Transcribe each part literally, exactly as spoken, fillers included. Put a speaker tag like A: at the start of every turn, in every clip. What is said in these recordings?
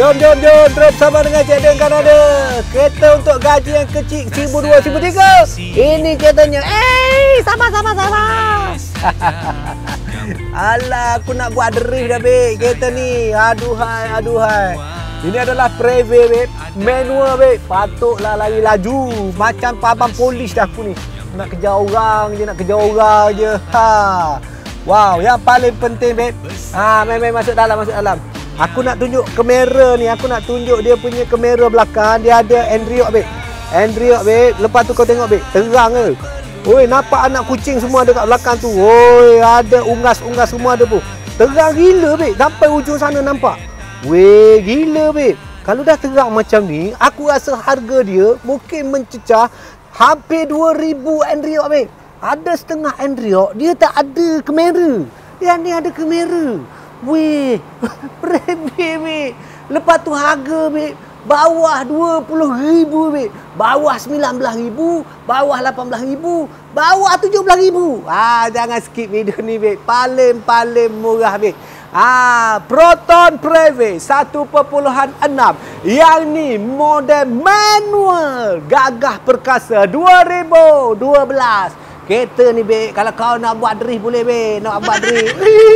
A: jom, jom, jom. Terus sama dengan Cik Den Kanada. Kereta untuk gaji yang kecil seribu dua, seribu tiga. Ini keretanya. Eh, sama, sama, sama. Alah, aku nak buat drift dah, Beb. Kereta ni. Aduhai, aduhai. Ini adalah Preve, Beb. Manual, Beb. Patutlah lari laju. Macam abang polis dah aku ni. Nak kejar orang je, nak kejar orang je. Ha. Wow, yang paling penting, Beb. Ha, main-main masuk dalam, masuk dalam. Aku nak tunjuk kamera ni. Aku nak tunjuk dia punya kamera belakang. Dia ada Android, Beb. Android, Beb. Lepas tu kau tengok, Beb. Terang ke? Oi, nampak anak kucing semua dekat belakang tu. Oi, ada ungas-ungas semua ada pun. Terang gila, Beb. Sampai ujung sana nampak. Weh, gila, Beb. Kalau dah terang macam ni, aku rasa harga dia mungkin mencecah hampir dua ribu Android, Beb. Ada setengah Android, dia tak ada kamera. Yang ni ada kamera. Weh, Preve, Beb. Lepas tu harga, Beb. Bawah dua puluh ribu, Beb. Bawah sembilan belas ribu. Bawah lapan belas ribu. Bawah tujuh belas ribu. Ah, jangan skip video ni, Beb. Paling-paling murah, Beb. Ah, Proton Preve satu perpuluhan enam. Yang ni model manual. Gagah perkasa dua ribu dua belas. Kereta ni, Beb, kalau kau nak buat drift boleh, Beb. Nak buat drift.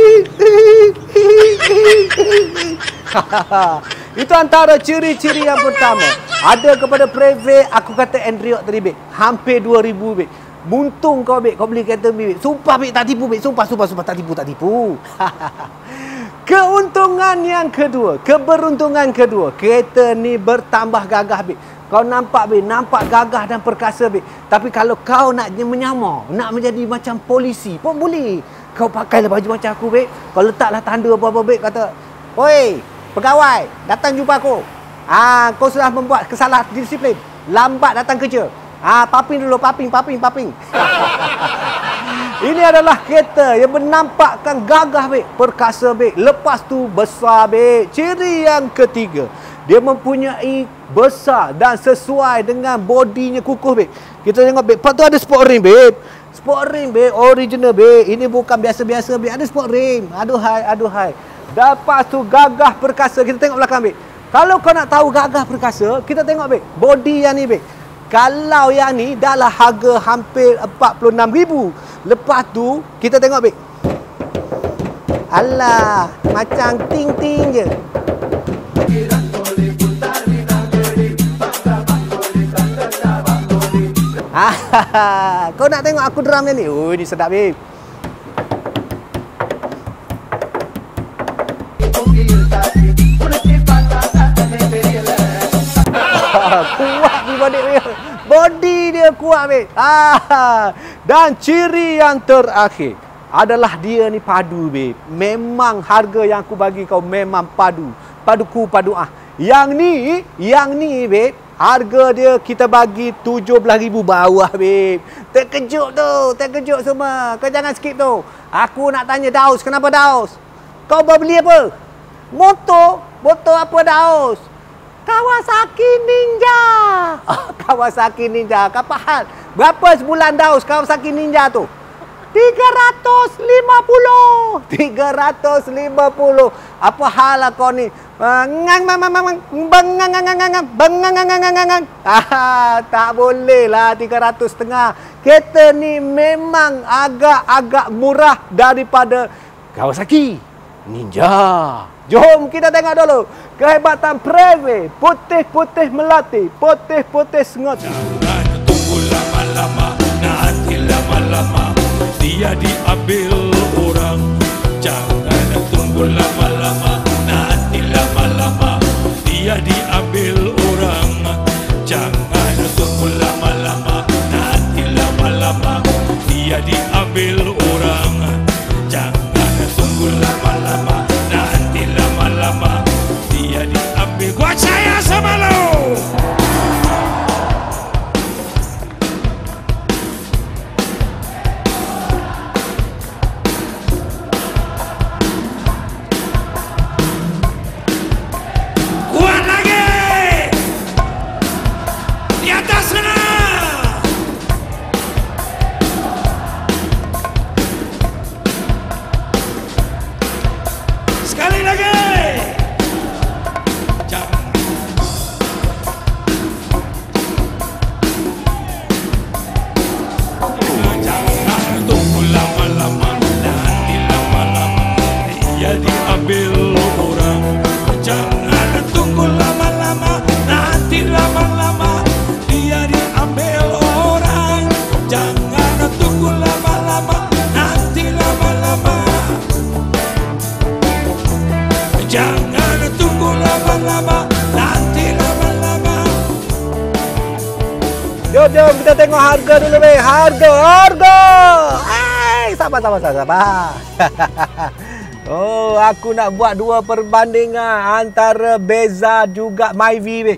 A: Itu antara ciri-ciri yang pertama. Ada kepada Preve, aku kata Android tadi, Beb. Hampir dua ribu, Beb. Buntung kau, Beb. Kau beli kereta ni, Beb. Sumpah, Beb, tak tipu, Beb. Sumpah, sumpah, sumpah. Tak tipu, tak tipu. Keuntungan yang kedua. Keberuntungan kedua. Kereta ni bertambah gagah, Beb. Kau nampak, Beb, nampak gagah dan perkasa, Beb. Tapi kalau kau nak menyamar, nak menjadi macam polisi pun boleh. Kau pakailah baju macam aku, Beb. Kau letaklah tanda apa-apa, Beb. Kata, oi, pegawai, datang jumpa aku. Ah, kau sudah membuat kesalahan disiplin. Lambat datang kerja. Ah, paping dulu, paping, paping, paping. Ini adalah kereta yang menampakkan gagah, Beb. Perkasa, Beb. Lepas tu besar, Beb. Ciri yang ketiga. Dia mempunyai besar dan sesuai dengan bodinya kukuh, Beb. Kita tengok, Beb. Lepas tu ada sport rim, Beb. Sport rim, Beb. Original, Beb. Ini bukan biasa-biasa, Beb. Ada sport rim. Aduhai, aduhai. Lepas tu gagah perkasa. Kita tengok belakang, Beb. Kalau kau nak tahu gagah perkasa, kita tengok, Beb. Body yang ni, Beb. Kalau yang ni dah lah harga hampir empat puluh enam ribu. Lepas tu, kita tengok, Beb. Alah, macam ting-ting je. Kau nak tengok aku drum ni? Oh, ni sedap, Beb. Kuat ni body dia. Body dia kuat, Beb. Ah, dan ciri yang terakhir adalah dia ni padu, Beb. Memang harga yang aku bagi kau memang padu. Paduku padu ah. Yang ni, yang ni, Beb. Harga dia kita bagi tujuh belas ribu bawah, Beb. Terkejut tu, terkejut semua. Kau jangan skip tu. Aku nak tanya Daus, kenapa Daus? Kau beli apa? Motor? Motor apa, Daus? Kawasaki Ninja. Oh, Kawasaki Ninja. Kapan? Berapa sebulan, Daus, Kawasaki Ninja tu? tiga ratus lima puluh. tiga ratus lima puluh. Apa hal lah kau ni? Bengang, bengang, bengang, bengang, bengang, bengang. Ah, tak boleh lah tiga ratus setengah. Kereta ni memang agak-agak murah daripada Kawasaki Ninja. Jom kita tengok dulu kehebatan Preve. Putih-putih melati, putih-putih sengot.
B: Jangan tunggu lama-lama, nanti lama-lama dia diambil orang. Jangan tunggu lama-lama, nanti lama-lama dia diambil orang. Jangan tunggu lama-lama, nanti lama-lama dia diambil orang. Jangan tunggu lama-lama, nanti lama-lama dia diambil. Gua saya sama lo. Sekali lagi. Jangan nanti lama-lama.
A: Jom, jom kita tengok harga dulu, be. Harga, harga. Eh, sabar, sabar, sabar, sabar. Oh, aku nak buat dua perbandingan antara Beza juga Myvi, be.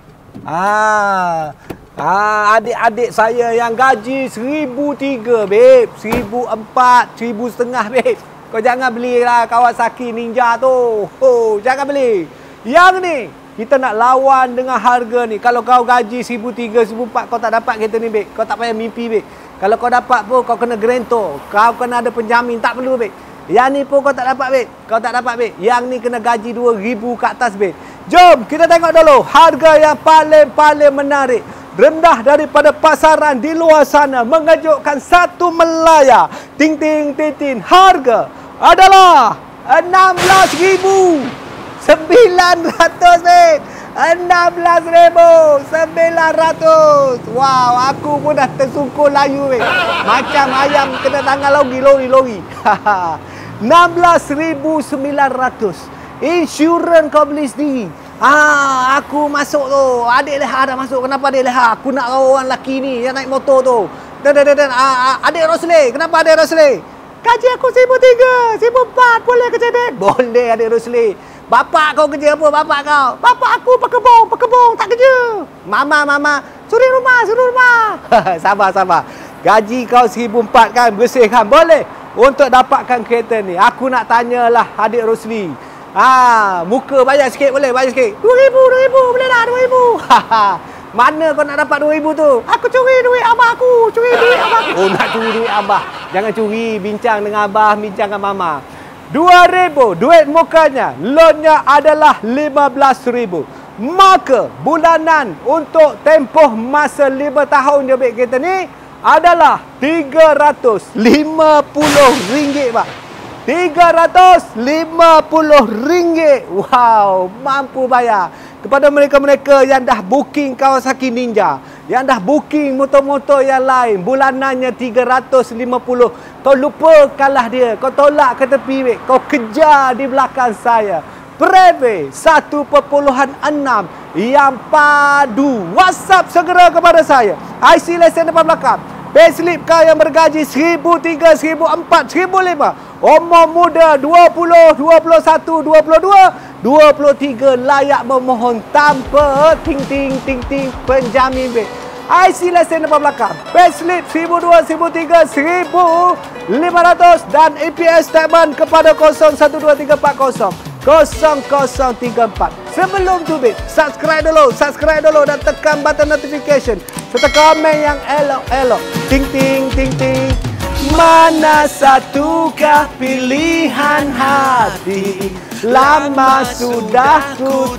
A: Ah, ah, adik-adik saya yang gaji seribu tiga, babe. Seribu empat, seribu setengah, babe. Kau jangan belilah Kawasaki Ninja tu. Oh, jangan beli. Yang ni, kita nak lawan dengan harga ni. Kalau kau gaji seribu tiga, seribu empat, kau tak dapat kereta ni, babe. Kau tak payah mimpi, babe. Kalau kau dapat pun, kau kena garantor. Kau kena ada penjamin. Tak perlu, babe. Yang ni pun kau tak dapat, babe. Kau tak dapat, babe. Yang ni kena gaji dua ribu ke atas, babe. Jom, kita tengok dulu harga yang paling-paling menarik. Rendah daripada pasaran di luar sana. Mengejutkan satu melayar. Ting, ting, ting, ting. Harga adalah enam belas ribu sembilan ratus, babe. enam belas ribu sembilan ratus. Wow, aku pun dah tersungkur layu, babe. Macam ayam kena tangan lori, lori, lori. enam belas ribu sembilan ratus. Insurans kau beli sendiri. Ah, aku masuk tu. Adik Leha dah masuk. Kenapa adik Leha? Aku nak orang lelaki ni yang naik motor tu. Dan, dan, dan, dan. Ah, adik Rosli. Kenapa adik Rosli? Gaji aku seribu tiga, seribu empat. Boleh kerja, Dek? Boleh, adik Rosli. Bapak kau kerja apa? Bapak kau? Bapak aku pekebong, pekebong. Tak kerja. Mama, mama. Suri rumah, suri rumah. Sabar, sabar. Gaji kau seribu empat kan? Bersihkan. Boleh. Untuk dapatkan kereta ni, aku nak tanyalah adik Rosli. Ah, muka bayar sikit boleh? Bayar sikit. dua ribu, dua ribu. Boleh tak? dua ribu. Mana kau nak dapat dua ribu tu? Aku curi duit abah aku. Curi duit abah aku. Oh, nak curi duit abah. Jangan curi. Bincang dengan abah, bincang dengan mama. dua ribu. Duit mukanya. Loannya adalah lima belas ribu. Maka bulanan untuk tempoh masa lima tahun dia ambil kereta ni adalah tiga ratus lima puluh ringgit, Pak. tiga ratus lima puluh ringgit. Wow, mampu bayar. Kepada mereka-mereka yang dah booking Kawasaki Ninja, yang dah booking motor-motor yang lain, bulanannya tiga ratus lima puluh. Kau lupa kalah dia. Kau tolak ke tepi, weh. Kau kejar di belakang saya. Preve satu perpuluhan enam yang padu. WhatsApp segera kepada saya. I C lesen depan belakang. Payslip kau yang bergaji seribu tiga, seribu empat, seribu lima. Umur muda dua puluh, dua puluh satu, dua puluh dua, dua puluh tiga layak memohon tanpa ting ting ting ting penjamin, be. I C lesen depan belakang. Payslip seribu dua, seribu tiga, seribu lima ratus dan E P S statement kepada kosong satu dua tiga empat kosong kosong kosong tiga empat. Sebelum tu, be, subscribe dulu, subscribe dulu dan tekan button notification serta komen yang elok-elok. Ting ting ting ting. Mana satukah pilihan hati? Lama sudah ku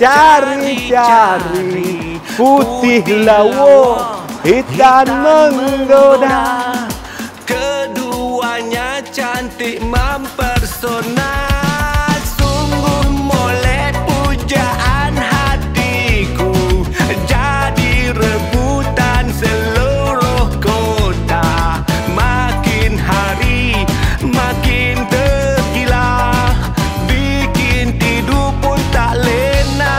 A: tercari-cari. Putih lawa, hitam menggoda.
C: Keduanya cantik mempersona. Sungguh molek pujaan hatiku. Jadi rebutan seluruh kota. Makin hari makin tergila. Bikin tidur pun tak lena.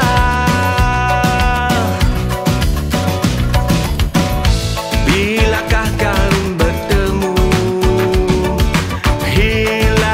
C: Bilakah kan bertemu? Hilang